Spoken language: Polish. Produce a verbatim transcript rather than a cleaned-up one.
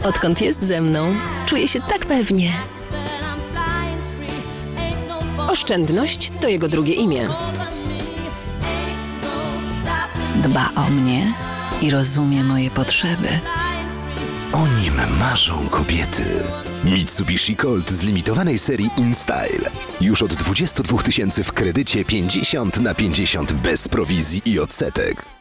Odkąd jest ze mną, czuję się tak pewnie. Oszczędność to jego drugie imię. Dba o mnie i rozumie moje potrzeby. O nim marzą kobiety. Mitsubishi Colt z limitowanej serii InStyle. Już od dwudziestu dwóch tysięcy w kredycie pięćdziesiąt na pięćdziesiąt bez prowizji i odsetek.